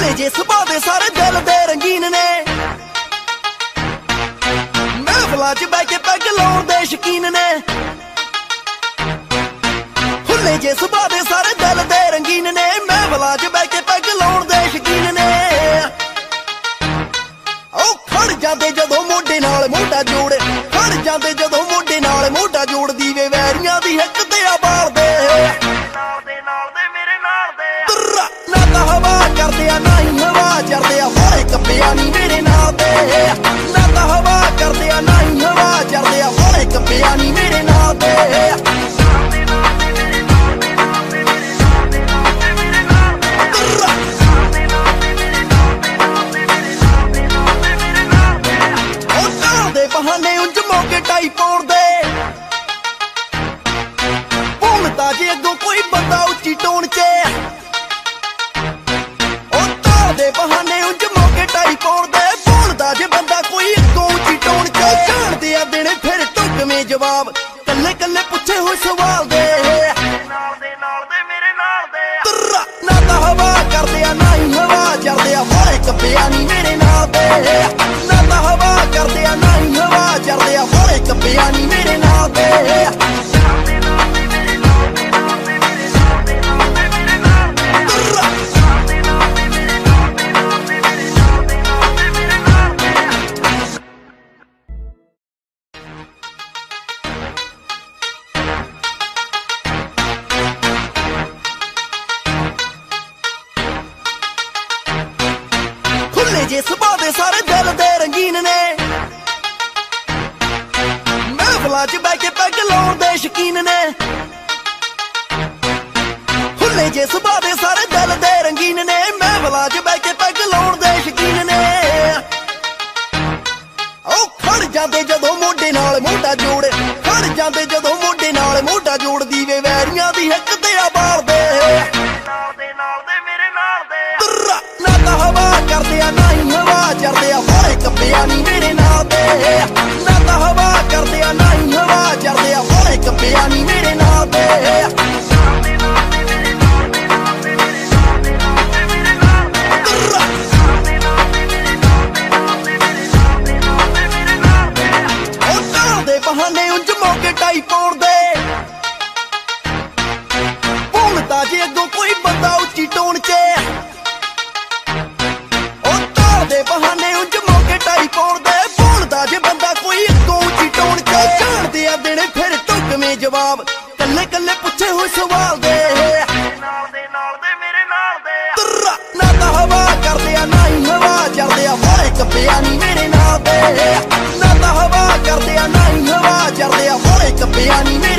ਖੁੱਲੇ ਜੇ ਸੁਭਾਅ ਦੇ ਸਾਰੇ ਦਿਲ ਦੇ ਰੰਗੀਨ ਨੇ, ਮਹਿਫਲਾਂ 'ਚ ਬਹਿ ਕੇ ਪੈਗ ਲਾਉਣ ਦੇ ਸ਼ੌਕੀਨ ਨੇ। ਖੁੱਲੇ ਜੇ ਸੁਭਾਅ ਦੇ ਸਾਰੇ ਦਿਲ ਦੇ ਰੰਗੀਨ ਨੇ, ਮਹਿਫਲਾਂ 'ਚ ਬਹਿ ਕੇ ਪੈਗ ਲਾਉਣ ਦੇ ਸ਼ੌਕੀਨ ਨੇ। ਉਹ ਖੜ ਜਾਂਦੇ ਜਦੋਂ ਮੋਢੇ ਨਾਲ ਮੋਢਾ ਜੋੜ, ਖੜ ਜਾਂਦੇ ਜਦੋਂ ਮੋਢੇ ਨਾਲ ਮੋਢਾ ਜੋੜ, ਦੀਵੇ ਵੈਰੀਆਂ ਦੀ ਹਿੱਕ ਤੇ ਆ ਬਾਲਦੇ। ਨਾ ਤਾਂ ਹਵਾ ਕਰਦੇ ਆ ਨਾ ਹੀ ਹਵਾ ਚੜਦੇ ਆ, ਵਾਲੇ ਕੱਪਿਆ ਨੀ ਮੇਰੇ ਨਾਲ ਦੇ। ਨਾ ਤਾਂ ਹਵਾ ਕਰਦੇ ਆ ਨਾ ਹੀ ਹਵਾ ਚੜਦੇ ਆ, ਵਾਲੇ ਕੱਪਿਆ ਨੀ ਮੇਰੇ ਨਾਲ ਦੇ। ਬਹਾਨੇ ਉਂਝ ਮੌਕੇ ਟਾਈ ਪਾਉਣ ਦੇ, ਭੁੱਲਦਾ ਜੇ ਅੱਗੋਂ ਕੋਈ ਬੰਦਾ ਉੱਚੀ ਟੋਨ 'ਚ। ਉਹ ਤਾਰ ਦੇ ਬਹਾਨੇ ਉਂਝ ਮੌਕੇ ਟਾਈ ਪਾਉਣ ਦੇ, ਭੁੱਲਦਾ ਜੇ ਬੰਦਾ ਕੋਈ ਅੱਗੋਂ ਉੱਚੀ ਟੋਨ 'ਚ। ਜਾਣਦੇ ਆ ਦੇਣੇ ਫਿਰ ਢੁੱਕਵੇਂ ਜਵਾਬ, ਕੱਲੇ ਕੱਲੇ ਪੁੱਛੇ ਹੋਏ ਸਵਾਲ ਦੇ। ਨਾ ਤਾਂ ਹਵਾ ਕਰਦੇ ਆ ਨਾ ਹੀ ਹਵਾ ਚੜਦੇ ਆ, ਵਾਲੇ ਕੱਪਿਆ ਨੀ ਮੇਰੇ ਨਾਲ ਦੇ। ਨਾ ਤਾਂ ਹਵਾ ਕਰਦੇ ਆ ਨਾ ਹੀ ਹਵਾ ਚੜਦੇ ਆ, ਵਾਲੇ ਕੱਪਿਆ ਨੀ ਮੇਰੇ ਨਾਲ ਦੇ। ਖੁੱਲੇ ਜੇ ਸੁਭਾਅ ਦੇ ਸਾਰੇ ਦਿਲ ਦੇ ਰੰਗੀਨ ਨੇ, ਮਹਿਫਲਾਂ 'ਚ ਬਹਿ ਕੇ ਪੈਗ ਲਾਉਣ ਦੇ ਸ਼ੌਕੀਨ ਨੇ। ਖੁੱਲੇ ਜੇ ਸੁਭਾਅ ਦੇ ਸਾਰੇ ਦਿਲ ਦੇ ਰੰਗੀਨ ਨੇ, ਮਹਿਫਲਾਂ 'ਚ ਬਹਿ ਕੇ ਪੈਗ ਲਾਉਣ ਦੇ ਸ਼ੌਕੀਨ ਨੇ। ਉਹ ਖੜ ਜਾਂਦੇ ਜਦੋਂ ਮੋਢੇ ਨਾਲ ਮੋਢਾ ਜੋੜ, ਖੜ ਜਾਂਦੇ ਜਦੋਂ ਮੋਢੇ ਨਾਲ ਮੋਢਾ ਜੋੜ, ਦੀਵੇ ਵੈਰੀਆਂ ਦੀ ਹਿੱਕ ਤੇ ਆ ਬਾਲਦੇ। ਨਾ ਤਾਂ ਹਵਾ ਕਰਦੇ ਆ ਨਾ ਹੀ ਹਵਾ ਚੜਦੇ ਆ, ਵਾਲੇ ਕੱਪਿਆ ਨੀ ਮੇਰੇ ਨਾਲ ਦੇ। ਨਾ ਤਾਂ ਹਵਾ ਕਰਦੇ ਆ ਨਾ ਹੀ ਹਵਾ ਚੜਦੇ ਆ, ਵਾਲੇ ਕੱਪਿਆ ਨੀ ਮੇਰੇ ਨਾਲ ਦੇ। ਉਹ ਤਾਰ ਦੇ ਬਹਾਨੇ ਉਂਝ ਮੌਕੇ ਟਾਈ ਪਾਉਣ ਦੇ, ਭੁੱਲਦਾ ਜੇ ਅੱਗੋਂ ਕੋਈ ਬੰਦਾ ਉੱਚੀ ਟੋਨ 'ਚ। ਦੇ ਬਹਾਨੇ ਉਂਝ ਮੌਕੇ ਟਾਈ ਪਾਉਣ ਦੇ, ਭੁੱਲਦਾ ਜੇ ਬੰਦਾ ਕੋਈ ਅੱਗੋਂ ਉੱਚੀ ਟੋਨ 'ਚ। ਜਾਣਦੇ ਆ ਦੇਣੇ ਫਿਰ ਢੁੱਕਵੇਂ ਜਵਾਬ, ਕੱਲੇ ਕੱਲੇ ਪੁੱਛੇ ਹੋਏ ਸਵਾਲ ਦੇ। ਨਾ ਤਾਂ ਹਵਾ ਕਰਦੇ ਆ ਨਾ ਹੀ ਹਵਾ ਚੜਦੇ ਆ, ਵਾਲੇ ਕੱਪਿਆ ਨੀ ਮੇਰੇ ਨਾਲ ਦੇ। ਨਾ ਤਾਂ ਹਵਾ ਕਰਦੇ ਆ ਨਾ ਹੀ ਹਵਾ ਚੜਦੇ ਆ, ਵਾਲੇ ਕੱਪਿਆ ਨੀ ਮੇਰੇ